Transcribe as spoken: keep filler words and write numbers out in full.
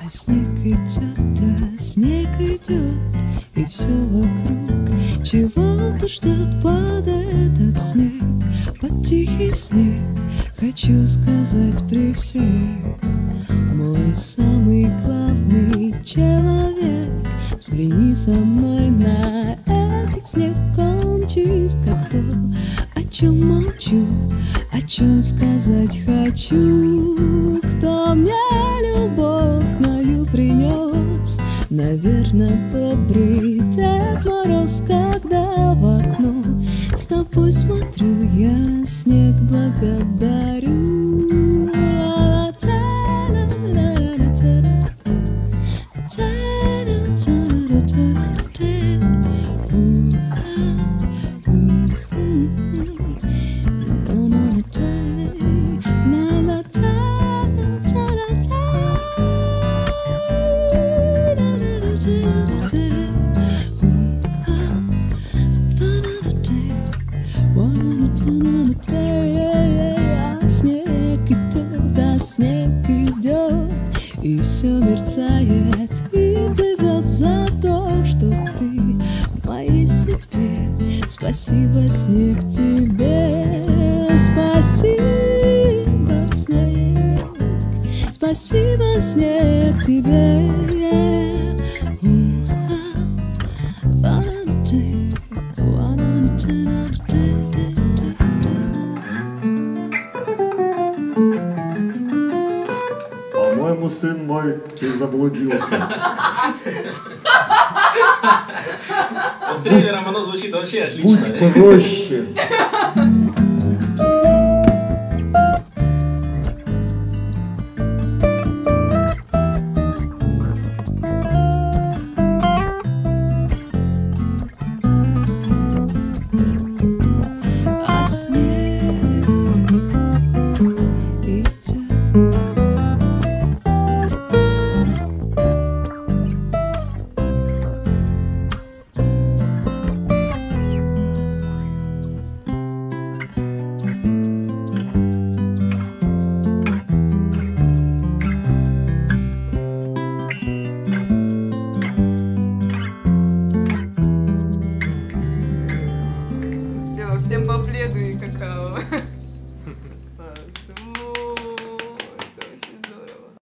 снег идет, да снег идет, и все вокруг чего-то ждет под этот снег, под тихий снег. Хочу сказать при всех: мой самый главный человек, взгляни со мной на этот снег, он чист как то, о чем молчу, о чем сказать хочу. Кто мне любовь мою принес? Наверно, добрый Дед Мороз, когда в окно с тобой смотрю, я снег благодарю. Снег идет, да снег идет, и все мерцает и плывет за то, что ты в моей судьбе. Спасибо, снег, тебе, спасибо, снег, спасибо, снег, тебе. По-моему, сын мой, ты заблудился. Вот с трейлером оно звучит вообще отлично. Будь проще.